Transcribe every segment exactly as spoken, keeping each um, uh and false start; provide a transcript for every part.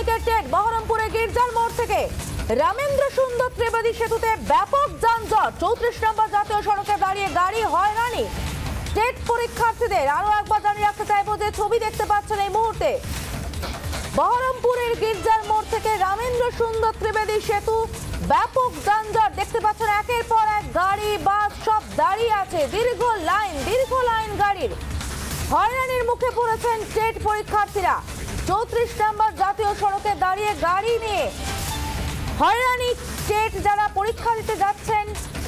শ্রমিকের টেট বহরমপুরে গির্জার মোড় থেকে রামেন্দ্র সুন্দর ত্রিবেদী সেতুতে ব্যাপক যানজট। চৌত্রিশ নম্বর জাতীয় সড়কে দাঁড়িয়ে গাড়ি হয়রানি টেট পরীক্ষার্থীদের। আরো একবার জানিয়ে রাখতে চাইবো যে ছবি দেখতে পাচ্ছেন এই মুহূর্তে বহরমপুরের গির্জার মোড় থেকে রামেন্দ্র সুন্দর ত্রিবেদী সেতু, ব্যাপক যানজট দেখতে পাচ্ছেন। একের পর এক গাড়ি বাস সব দাঁড়িয়ে আছে, দীর্ঘ লাইন দীর্ঘ লাইন গাড়ির। হয়রানির মুখে পড়েছেন টেট পরীক্ষার্থীরা। চৌত্রিশ নম্বর জাতীয় সড়কে দাঁড়িয়ে গাড়ি নিয়ে হয়রানি টেট যারা পরীক্ষা দিতে যাচ্ছেন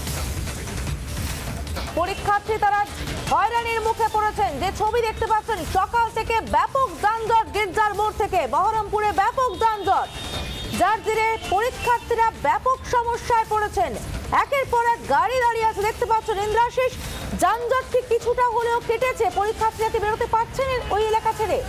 পরীক্ষার্থী তারা হয়রানির মুখে পড়েছেন। যে ছবি দেখতে পাচ্ছেন সকাল থেকে ব্যাপক যানজট গির্জার মোড় থেকে বহরমপুরে ব্যাপক যানজট, যার জেরে পরীক্ষার্থীরা ব্যাপক সমস্যায় পড়েছেন। একের পর এক গাড়ি দাঁড়িয়ে আছে দেখতে পাচ্ছেন। ইন্দ্রাশিস, যানজট ঠিক কিছুটা হলেও কেটেছে, পরীক্ষার্থীরা কি বেরোতে পারছেন ওই এলাকা ছেড়ে?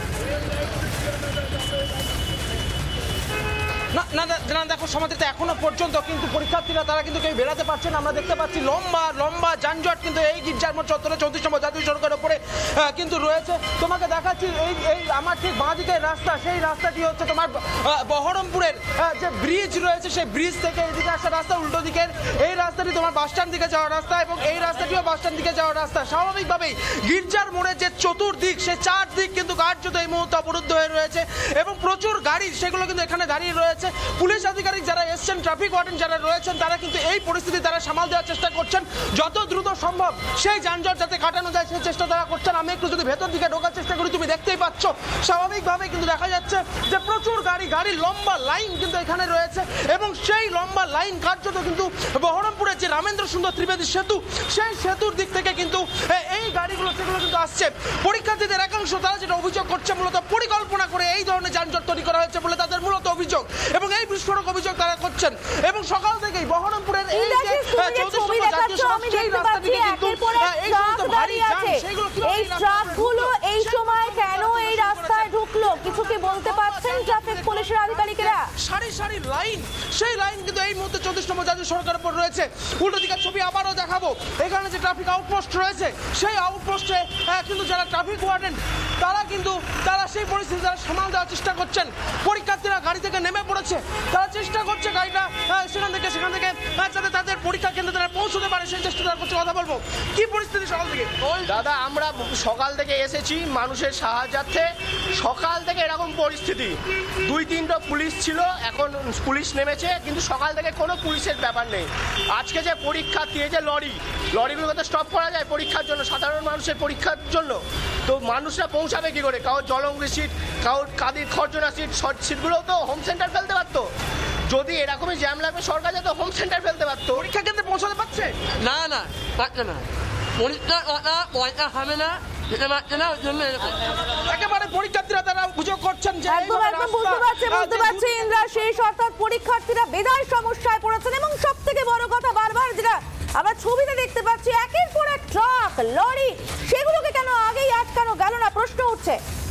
না না না দেখো সমাধিতে এখনো পর্যন্ত কিন্তু পরীক্ষার্থীরা তারা কিন্তু কেউ বেরাতে পারছেন। আমরা দেখতে পাচ্ছি লম্বা লম্বা যানজট কিন্তু এই গির্জার মোড় চত্বরে চৌত্রিশ নম্বর জাতীয় সড়কের ওপরে কিন্তু রয়েছে। তোমাকে দেখাচ্ছি এই এই আমার ঠিক বাঁ দিকের রাস্তা, সেই রাস্তাটি হচ্ছে তোমার বহরমপুরের যে ব্রিজ রয়েছে সেই ব্রিজ থেকে এদিকে আসা রাস্তা, উল্টো দিকের এই রাস্তাটি তোমার বাস স্ট্যান্ড দিকে যাওয়ার রাস্তা এবং এই রাস্তাটিও বাস স্ট্যান্ড দিকে যাওয়ার রাস্তা। স্বাভাবিকভাবেই গির্জার মোড়ের যে চতুর্দিক সে চারদিক কিন্তু কার্যত এই মুহূর্তে অবরুদ্ধ হয়ে রয়েছে এবং প্রচুর গাড়ি সেগুলো কিন্তু এখানে দাঁড়িয়ে রয়েছে। পুলিশ আধিকারিক যারা এসছেন, ট্রাফিক ওয়ার্ডেন যারা রয়েছেন, তারা কিন্তু এই পরিস্থিতি তারা সামাল দেওয়ার চেষ্টা করছেন। যত দ্রুত সম্ভব সেই যানজট যাতে কাটানো যায় সেই চেষ্টা তারা করছেন। আমি একটু যদি ভেতর দিকে ঢোকার চেষ্টা করি, তুমি দেখতেই পাচ্ছ স্বাভাবিকভাবে কিন্তু দেখা যাচ্ছে যে প্রচুর গাড়ি গাড়ির লম্বা লাইন কিন্তু এখানে রয়েছে এবং সেই লম্বা লাইন কার্যত কিন্তু বহরমপুরের যে রামেন্দ্র সুন্দর ত্রিবেদী সেতু সেই সেতুর দিক থেকে কিন্তু এই গাড়িগুলো সেগুলো কিন্তু আসছে। পরীক্ষার্থীদের একাংশ তারা যেটা অভিযোগ করছে মূলত পরিকল্পনা করে এই ধরনের যানজট তৈরি করা হয়েছে বলে তাদের মূলত অভিযোগ এবং এই বিস্ফোরক অভিযোগ তারা করছেন। এবং সকাল থেকেই বহরমপুরের এই যে চৌত্রিশ নম্বর জাতীয় সড়ক সেই রাস্তাটিতে কিন্তু এই সমস্ত ভারী যান সেগুলো এই ট্রাকগুলো এই সময় কেন এই রাস্তায় ঢুকলো কিছু কি বলতে পারছেন ট্রাফিক পুলিশের আধিকারিকেরা? সারি সারি লাইন, সেই লাইন কিন্তু এই মুহূর্তে চৌত্রিশ নম্বর জাতীয় সড়কের উপর রয়েছে। উল্টো দিকের ছবি আবারও দেখাবো। এখানে যে ট্রাফিক আউটপোস্ট রয়েছে সেই আউটপোস্টে কিন্তু যারা ট্রাফিক ওয়ার্ডেন তারা কিন্তু তারা সেই পরিস্থিতি তারা সামাল দেওয়ার চেষ্টা করছেন। পরীক্ষার্থীরা গাড়ি থেকে নেমে পড়েছে, তারা চেষ্টা করছে গাড়িটা সেখান থেকে সেখান থেকে যাতে তাদের পরীক্ষা কেন্দ্রে তারা পৌঁছতে পারে সেই চেষ্টা তারা করছে। কথা বলবো কি পরিস্থিতি সকাল থেকে? দাদা আমরা সকাল থেকে এসেছি মানুষের সাহায্যার্থে। সকাল থেকে এরকম পরিস্থিতি, দুই তিনটা পুলিশ ছিল, এখন পুলিশ নেমেছে কিন্তু সকাল থেকে কোনো পুলিশের ব্যাপার নেই। আজকে যে পরীক্ষার্থী এই যে লরি লরিগুলো তো স্টপ করা যায় পরীক্ষার জন্য, সাধারণ মানুষের পরীক্ষার জন্য, তো মানুষরা পৌঁছাবে কী করে? কারোর জলঙ্গি সিট, কারোর কাদির খরজনা সিট, শর্ট সিটগুলোও তো হোম সেন্টার ফেলতে পারতো। যদি এরকমই জ্যাম লাগবে সরকার যাতে হোম সেন্টার ফেলতে পারতো। পরীক্ষা কেন্দ্রে পৌঁছাতে পারছে না না পারছে না, পরীক্ষা কথা পয়সা হবে না যেতে পারছে না, ওই জন্য একেবারে পরীক্ষার্থীরা তারা অভিযোগ করছেন যে একদম একদম বুঝতে পারছি বুঝতে পারছি ইন্দ্রাশিস, অর্থাৎ পরীক্ষার্থীরা বেজায় সমস্যায় পড়েছেন এবং সব থেকে বড় কথা বারবার যেটা আমরা ছবিতে দেখতে পাচ্ছি একের পর এক ট্রাক লরি সেগুলোকে কেন আগেই আটকানো গেল না প্রশ্ন উঠছে।